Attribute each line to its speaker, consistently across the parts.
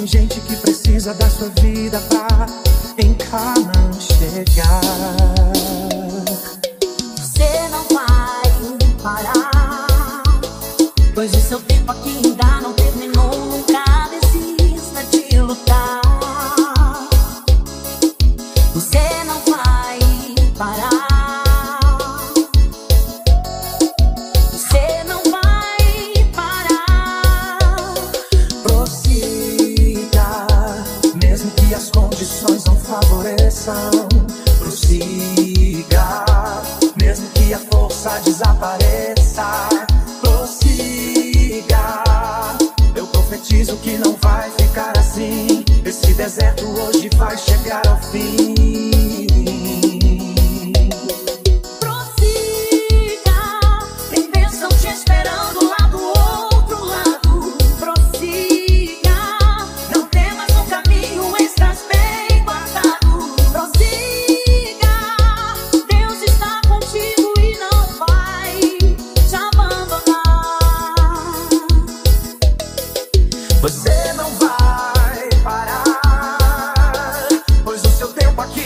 Speaker 1: Tem gente que precisa da sua vida pra em Canaã chegar.
Speaker 2: Você não vai parar, pois o seu tempo aqui ainda não terminou. Nunca desista de lutar. Você não vai parar, você não vai parar.
Speaker 1: Prossiga, mesmo que as condições não favoreçam. Prossiga, mesmo que a força desapareça. Prossiga, eu profetizo que não vai ficar assim. Esse deserto hoje vai chegar ao fim.
Speaker 2: Prossiga, tem bênção te esperando lá do outro lado. Prossiga, não temas no caminho, estás bem guardado. Prossiga, Deus está contigo e não vai te abandonar.
Speaker 1: Você não vai parar, pois o seu tempo aqui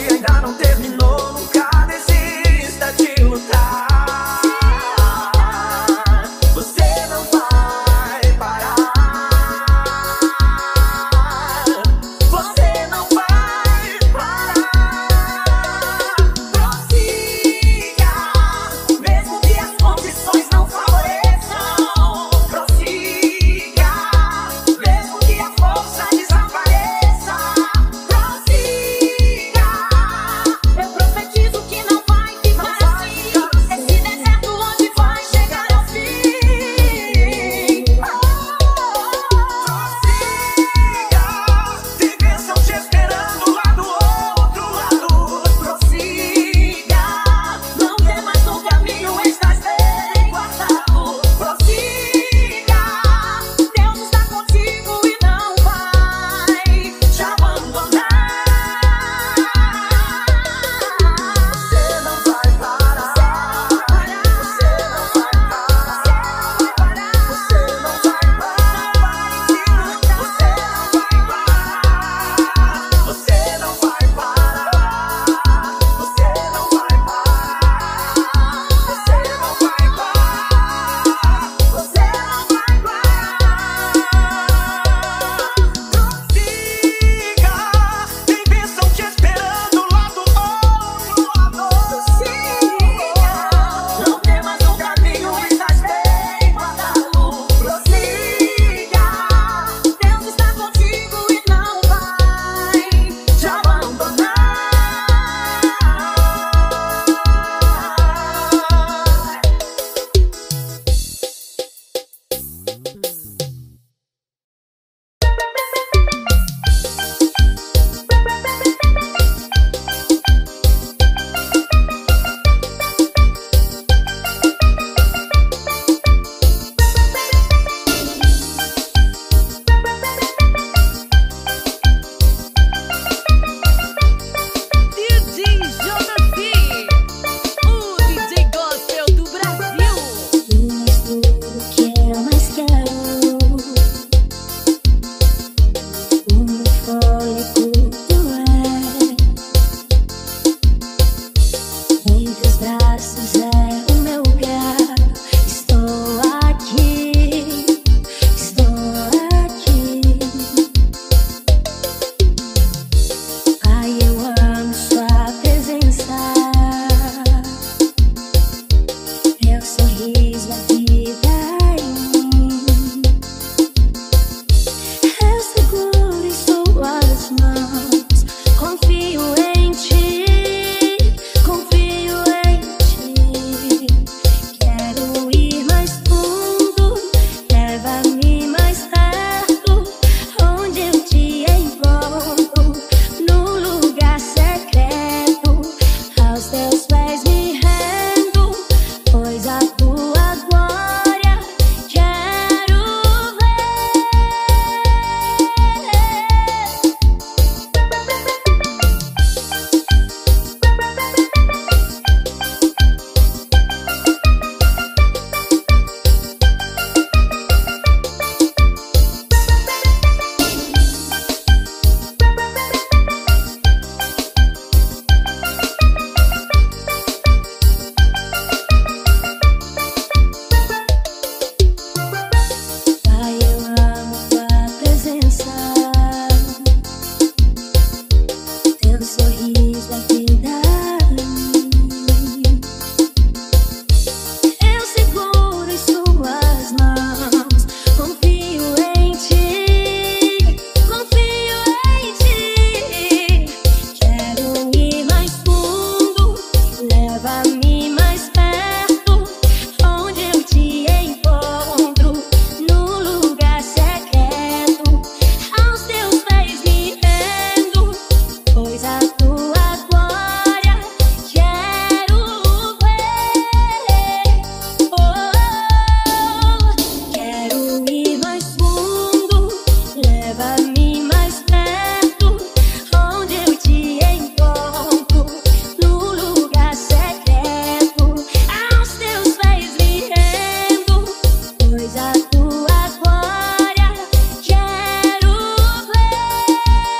Speaker 2: leva-me mais perto, onde eu te encontro, no lugar secreto, aos teus pés me rendo, pois a tua glória quero ver.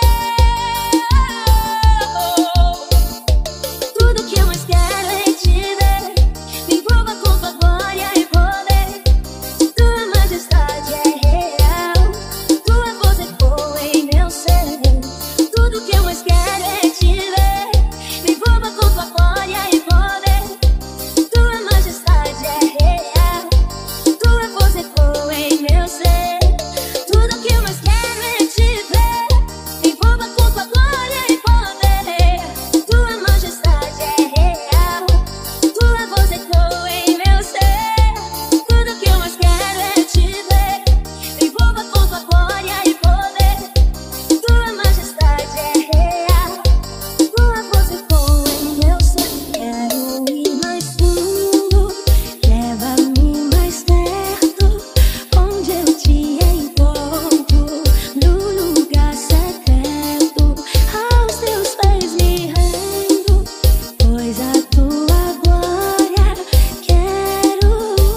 Speaker 2: Tudo que eu mais quero é te ver, me envolva com tua glória e poder. Tua majestade é real, tua voz ecoa em meu ser. Tudo que eu mais quero é te ver, me envolva com tua glória e poder. Tua majestade é real, tua voz ecoa em meu ser. Tudo que eu mais quero é te ver, me envolva com tua glória e poder. Tua majestade é real, tua voz ecoa em meu ser. Tudo que eu mais quero é te ver, me envolva com tua glória e poder. Tua majestade é real, tua voz ecoa em meu ser. Quero ir mais fundo, leva-me mais perto, onde eu te encontro, no lugar secreto, aos teus pés me rendo, pois a tua glória quero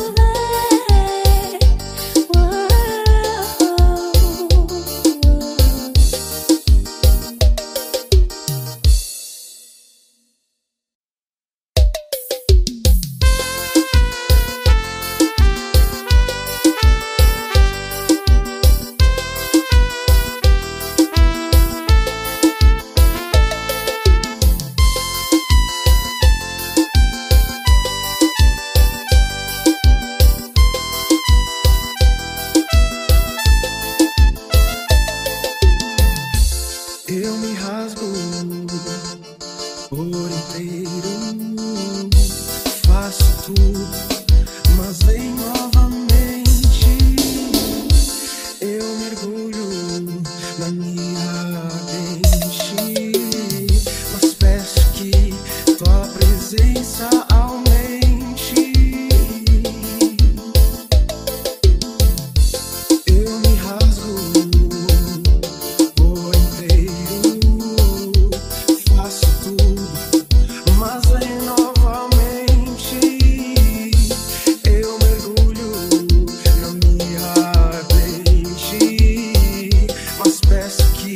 Speaker 2: ver.
Speaker 1: Eu me rasgo por inteiro, faço tudo, mas vem novamente. Eu mergulho na minha ardente, mas peço que tua presença aumente. Eu me rasgo por inteiro, faço tudo, mas vem novamente. Eu mergulho na minha ardente, mas peço que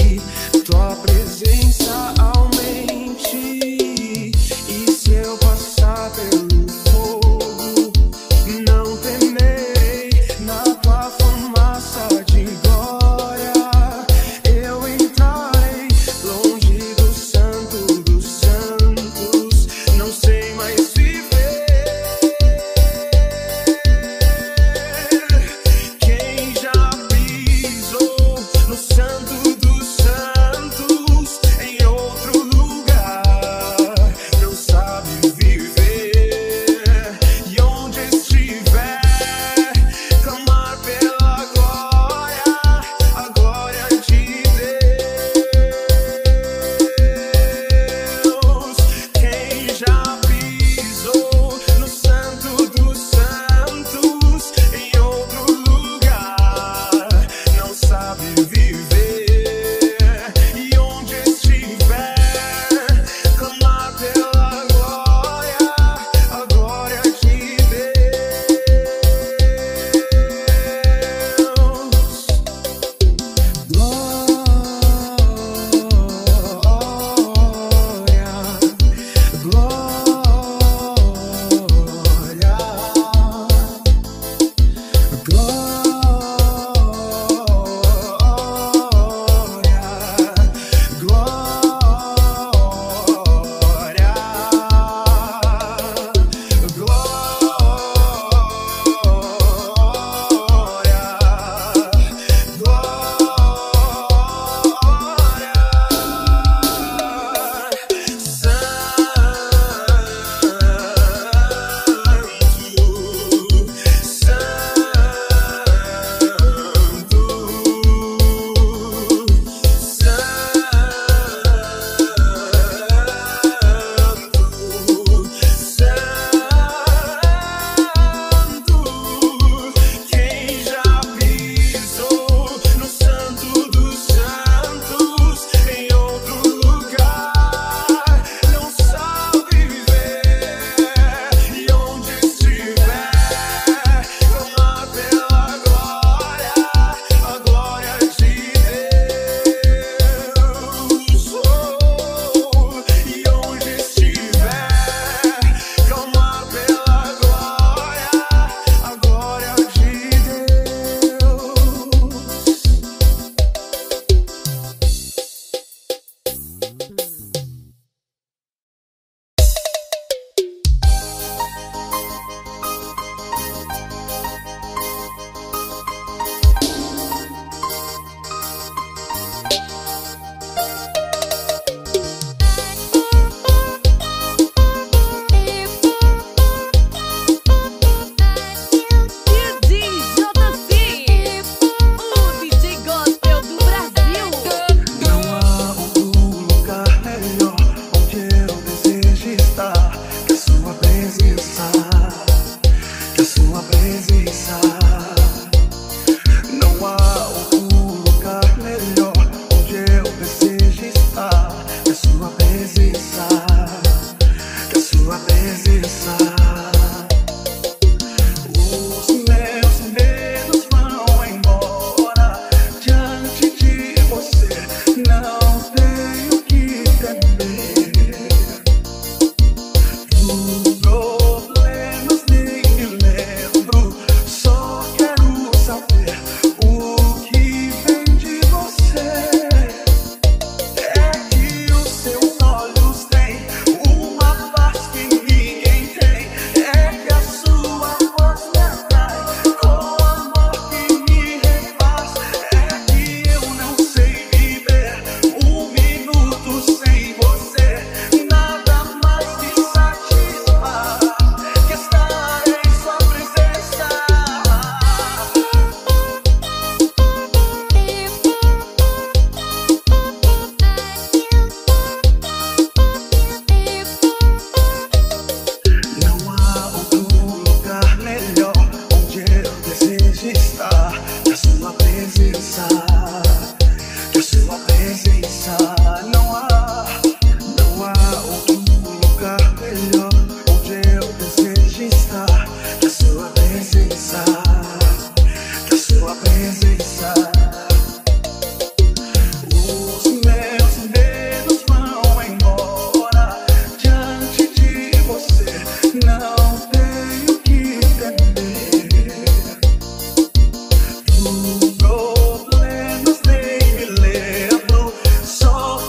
Speaker 1: presença. Não há outro lugar melhor onde eu desejo estar que a sua presença, que a sua presença. Os meus medos vão embora diante de você. Não tenho que temer. Problemas nem me lembro, só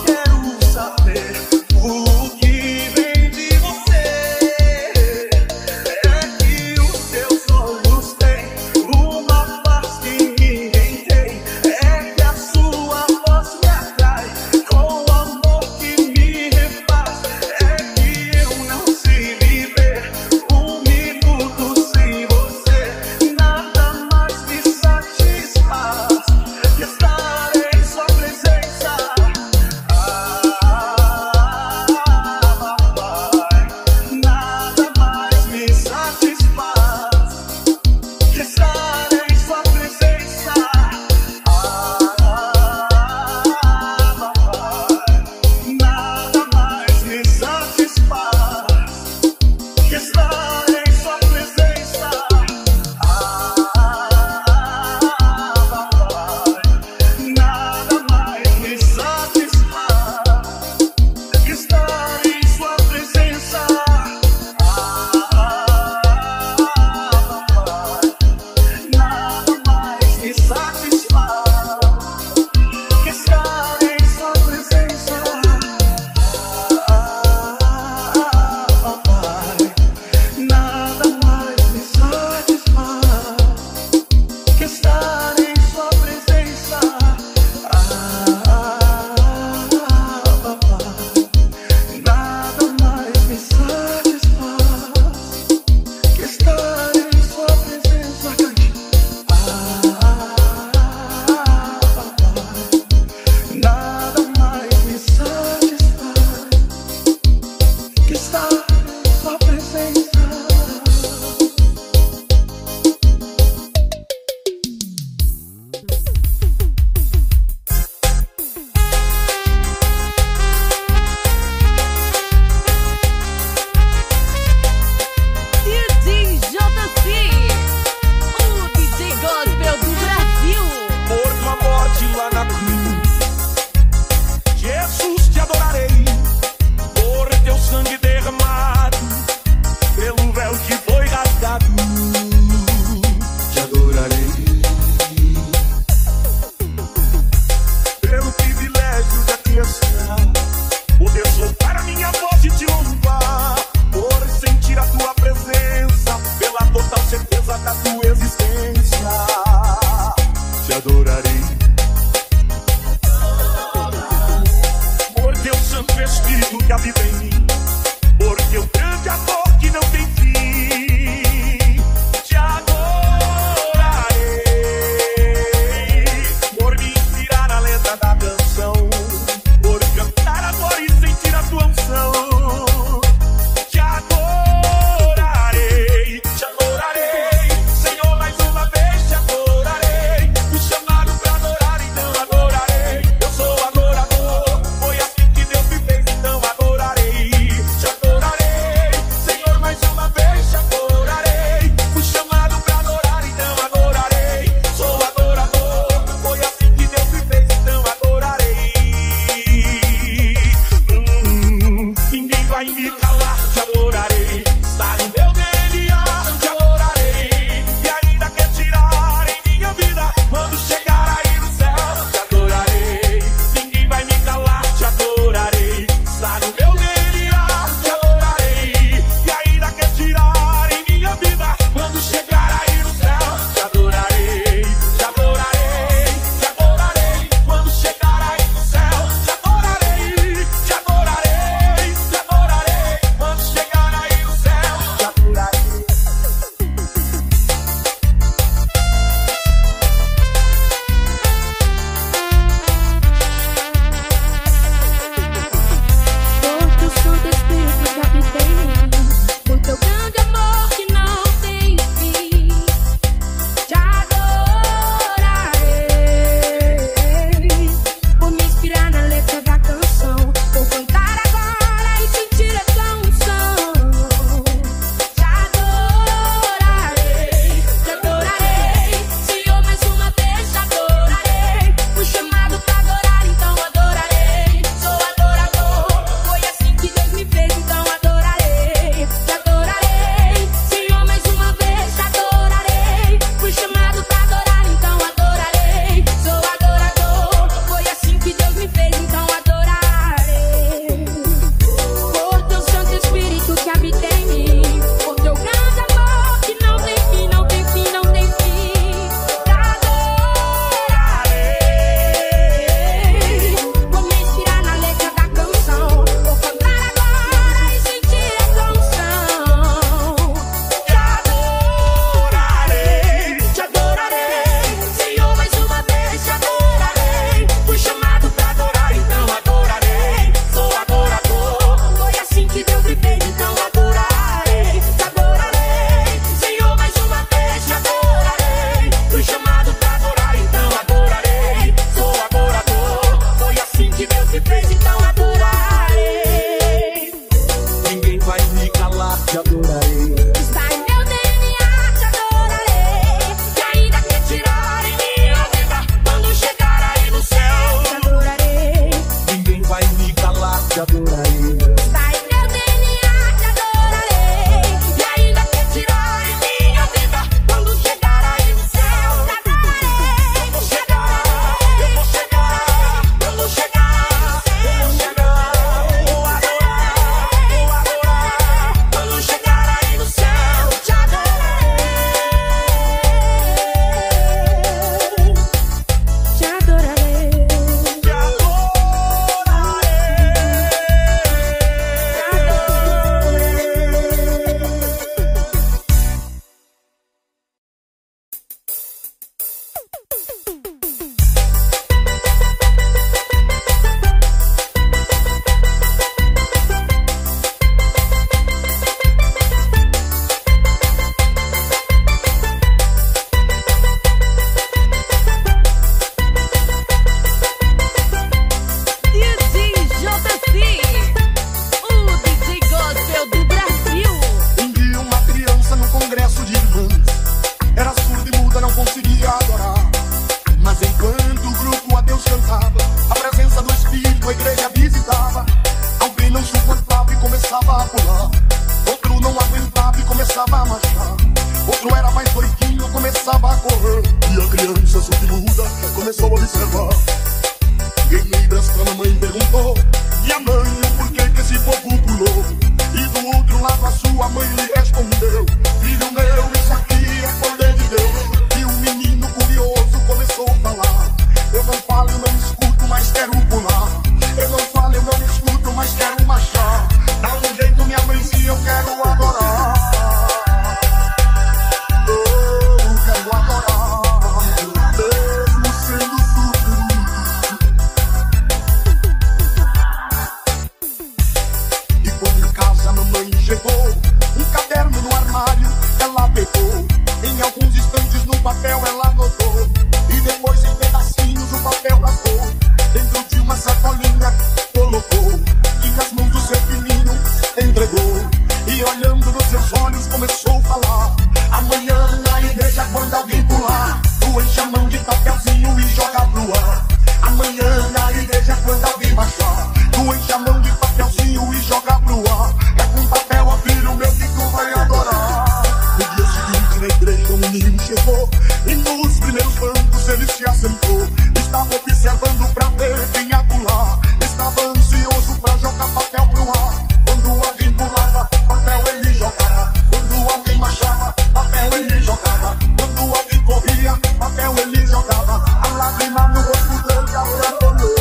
Speaker 1: te adorarei.
Speaker 2: Está em meu DNA, te adorarei. E ainda quer tirar em minha vida. Quando chegar aí no céu, te adorarei. Eu vou chegar, eu vou chegar, eu vou chegar, eu vou chegar. Vou adorar, vou adorar. Quando chegar aí no céu, te adorarei. Te adorarei.
Speaker 1: Te
Speaker 3: Um dia uma criança num congresso de irmãs era surda e muda, não conseguia adorar. Mas enquanto o grupo a Deus cantava, a presença do Espírito a igreja visitava. Alguém não suportava e começava a pular. Outro não aguentava e começava a marchar. Outro era mais doidinho, começava a correr. E a criança surda e muda começou a observar. Em Libras pra mamãe perguntou: e a mãe, o porquê que esse povo pulou? E do outro lado a sua mãe lhe respondeu: filho meu, isso aqui é poder de Deus. E o menino curioso começou a falar: eu não falo, eu não escuto, mas quero pular. Eu não falo, eu não escuto, mas quero marchar. Dá um jeito, minha mãezinha, eu quero adorar. Eu quero adorar, mesmo sendo surdo. E quando em casa a mamãe chegou, um caderno no armário ela pegou. Em alguns instantes no papel ela anotou. E depois em pedacinhos o papel rasgou. Dentro de uma sacolinha colocou. E nas mãos do seu filhinho entregou. E olhando nos seus olhos começou a falar: amanhã na igreja quando alguém pular, tu enche a mão de papelzinho e joga pro ar. Amanhã na igreja quando alguém marchar, tu enche a mão de papelzinho e joga pro ar. É com papel, ó filho meu, que tu vai adorar. No dia seguinte na igreja um menino chegou. E nos primeiros bancos ele se assentou. Estava observando pra ver quem ia pular. Estava ansioso pra jogar papel pro ar. Quando alguém pulava, papel ele jogava. Quando alguém marchava, papel ele jogava. Quando alguém corria, papel ele jogava. A lágrima no rosto dele abandonou.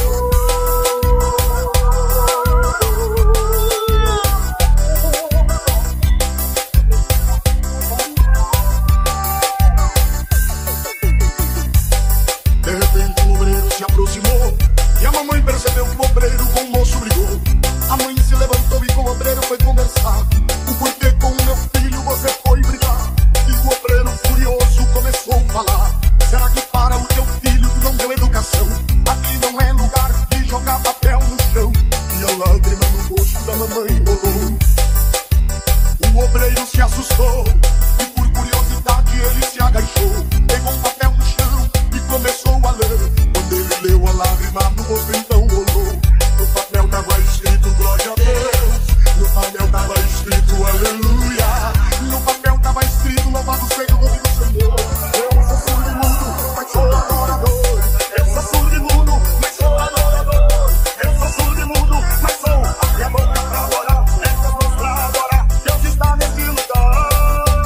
Speaker 3: De repente o obreiro se aproximou. E a mamãe percebeu que o obreiro com o moço brigou. A mãe se levantou e com o obreiro foi conversar. O porquê com o meu filho você foi brigar? E o obreiro furioso começou a falar: será que para o teu filho tu não deu educação? Aqui não é lugar de jogar papel no chão. E a lágrima no rosto da mamãe rolou. O obreiro se assustou e por curiosidade ele se agachou. Pegou um papel no chão e começou a ler. Quando ele leu, a lágrima no rosto então rolou. No papel tava escrito glória a Deus. No papel tava escrito aleluia. No papel tava escrito louvado seja o nome do Senhor. Eu sou surdo e mudo, mas sou adorador. Eu sou surdo e mudo, mas sou adorador. Eu sou surdo e mudo, mas sou. Abre a boca pra adorar, essas mãos pra adorar. Deus está nesse lugar.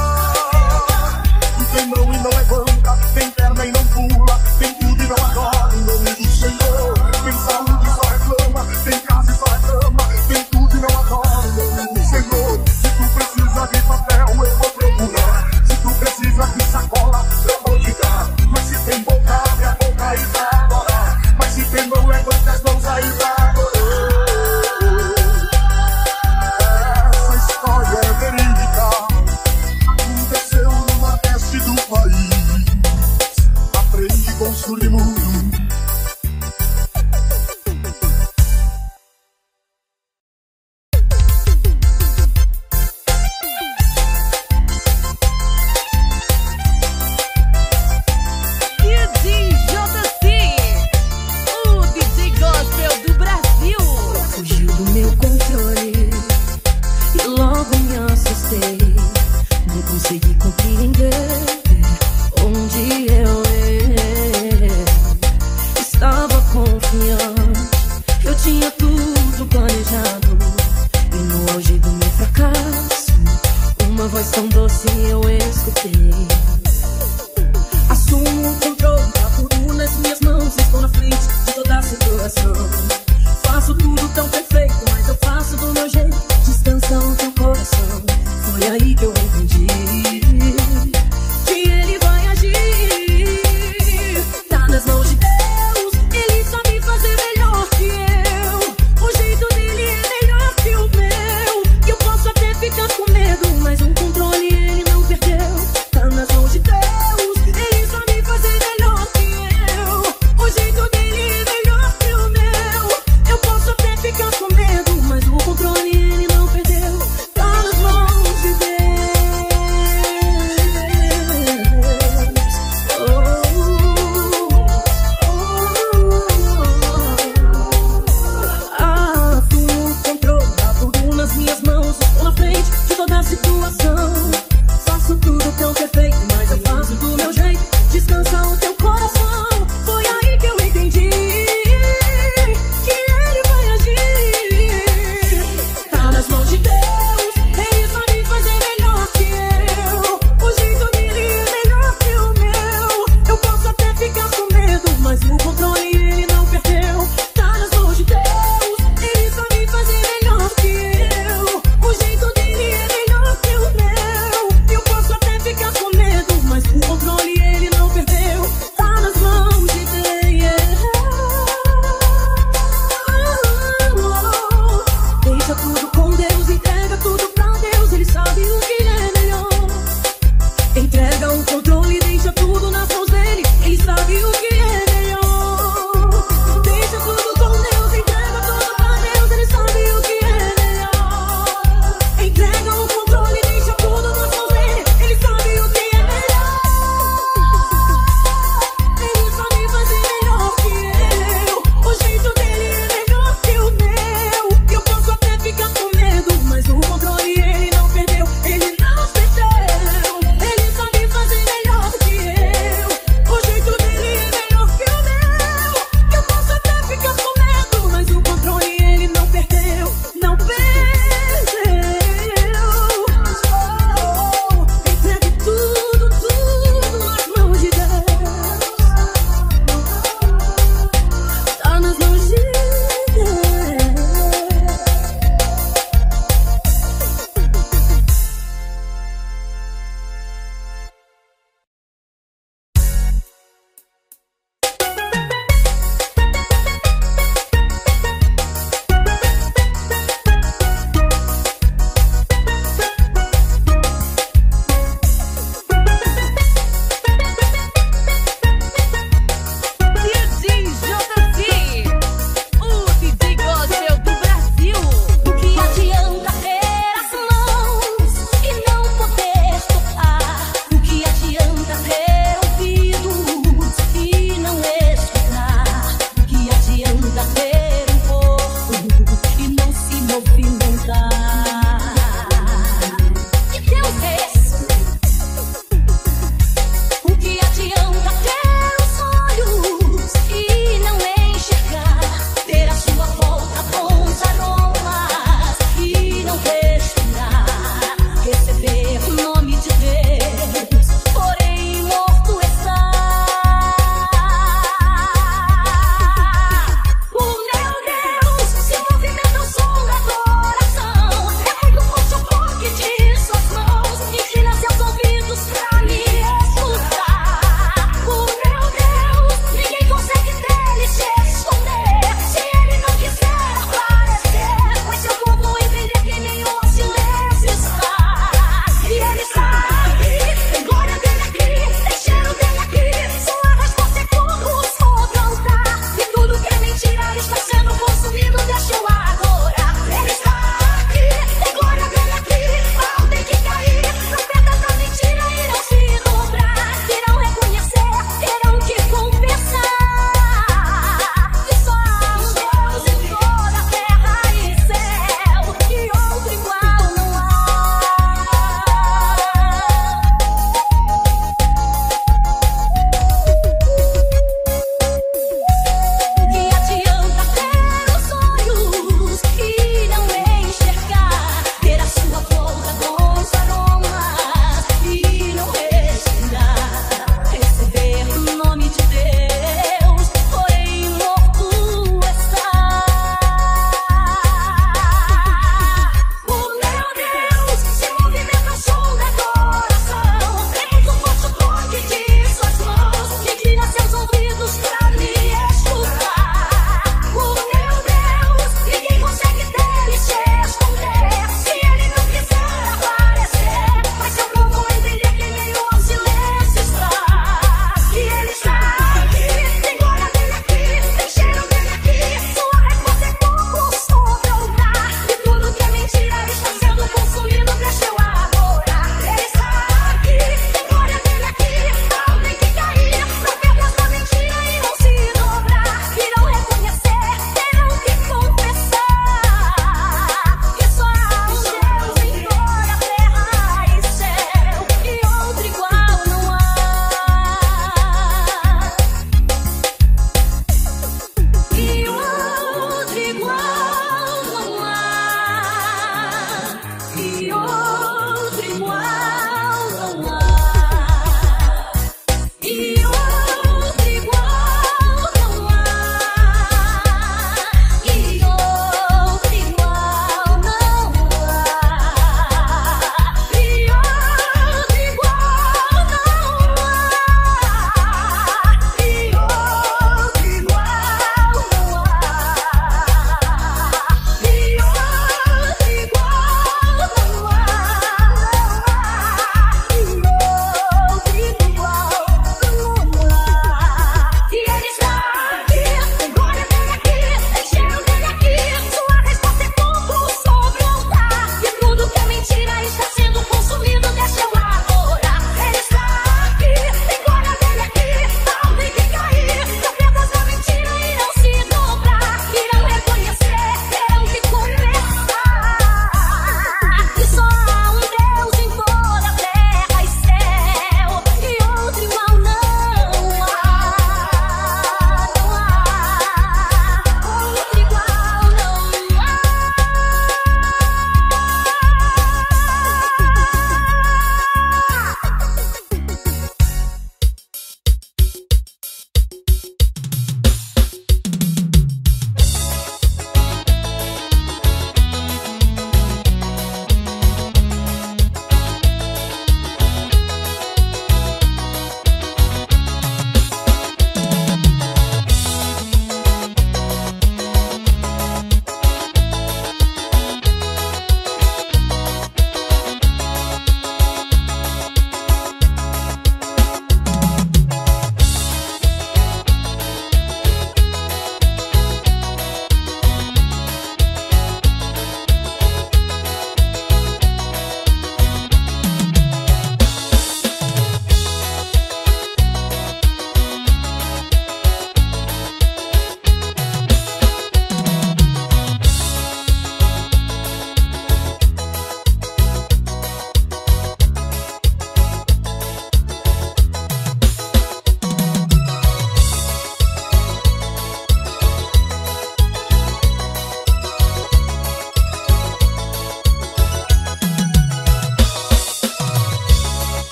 Speaker 2: tinha tudo planejado, e no auge do meu fracasso, uma voz tão doce eu escutei. Assumo o controle, tá tudo nas minhas mãos, estou na frente de toda a situação. Faço tudo tão perfeito, mas eu faço do meu jeito, descansa o teu coração. Foi aí que eu entendi que ele vai agir. Tá nas mãos de Deus, ele sabe fazer melhor que eu.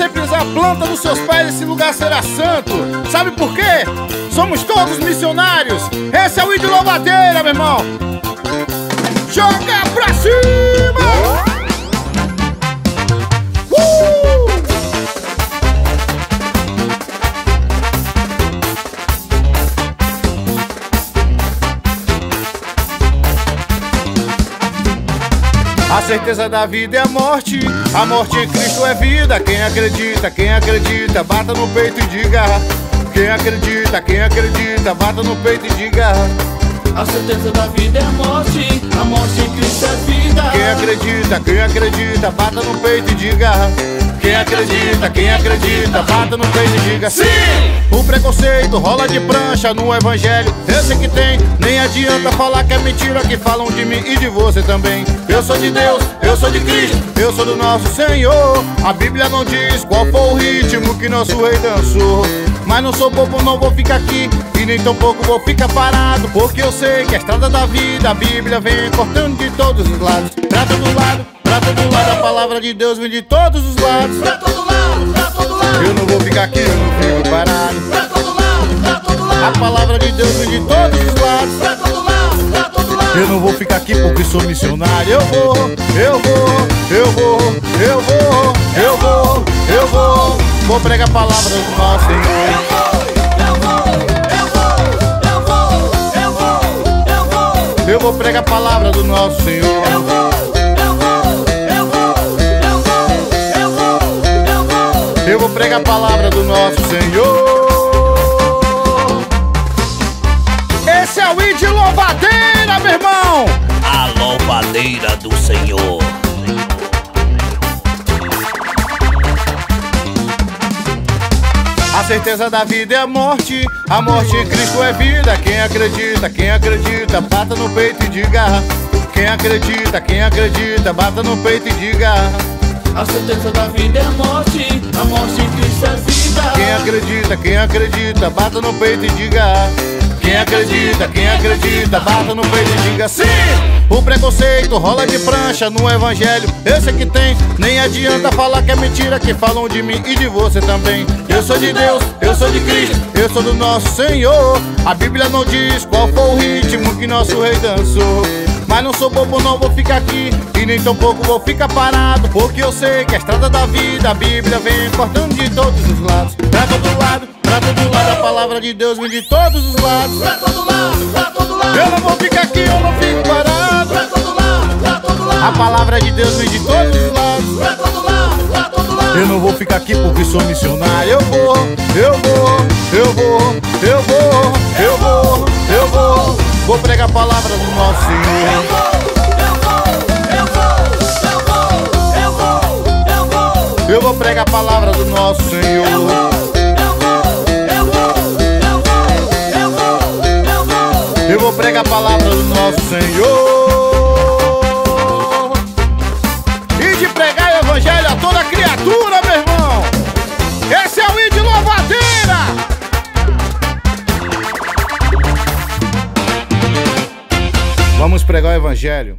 Speaker 4: sempre a planta dos seus pés, esse lugar será santo. Sabe por quê? Somos todos missionários. Esse é o Índio Louvadeira, meu irmão. Joga pra cima! A certeza da vida é a morte em Cristo é vida. Quem acredita, bata no peito e diga. Quem acredita, bata no peito e diga.
Speaker 5: A certeza da vida é a morte em Cristo é vida.
Speaker 4: Quem acredita, bata no peito e diga. Quem acredita, bata no peito e diga.
Speaker 5: Sim!
Speaker 4: O preconceito rola de prancha no evangelho. Eu sei que tem, nem adianta falar que é mentira, que falam de mim e de você também. Eu sou de Deus, eu sou de Cristo, eu sou do nosso Senhor. A Bíblia não diz qual foi o ritmo que nosso rei dançou. Mas não sou bobo, não vou ficar aqui e nem tão pouco vou ficar parado, porque eu sei que a estrada da vida, a Bíblia vem cortando de todos os lados. Pra todo lado, a palavra de Deus vem de todos os lados.
Speaker 5: Pra todo lado,
Speaker 4: eu não vou ficar aqui, eu não fico parado.
Speaker 5: Pra todo lado,
Speaker 4: a palavra de Deus vem de todos os lados.
Speaker 5: Pra todo lado,
Speaker 4: eu não vou ficar aqui porque sou missionário. Eu vou pregar a palavra do nosso Senhor. Eu vou pregar a palavra do nosso Senhor. Eu vou pregar a palavra do nosso Senhor. Esse é o Índio Louvadeira, meu irmão.
Speaker 6: A louvadeira do Senhor.
Speaker 4: A certeza da vida é a morte em Cristo é vida. Quem acredita, bata no peito e diga. Quem acredita, bata no peito e diga.
Speaker 5: A certeza da vida é a morte em Cristo é vida.
Speaker 4: Quem acredita, bata no peito e diga. Quem acredita, bata no peito e diga sim! O preconceito rola de prancha no evangelho. Eu sei que tem, nem adianta falar que é mentira, que falam de mim e de você também. Eu sou de Deus, eu sou de Cristo, eu sou do nosso Senhor. A Bíblia não diz qual foi o ritmo que nosso rei dançou. Mas não sou bobo, não vou ficar aqui e nem tão pouco vou ficar parado, porque eu sei que a estrada da vida, a Bíblia vem cortando de todos os lados. Pra todo lado, a palavra de Deus vem de todos os lados.
Speaker 5: Pra todo lado,
Speaker 4: eu não vou ficar aqui, eu não fico parado.
Speaker 5: Pra todo lado,
Speaker 4: a palavra de Deus vem de todos os lados.
Speaker 5: Pra todo lado,
Speaker 4: eu não vou ficar aqui porque sou missionário. Eu vou pregar a palavra do nosso Senhor. Eu vou pregar a palavra do nosso Senhor. Eu vou pregar a palavra do nosso Senhor. E de pregar o evangelho a toda criatura, meu irmão. Esse é o Índio Louvadeira. Vamos pregar o evangelho.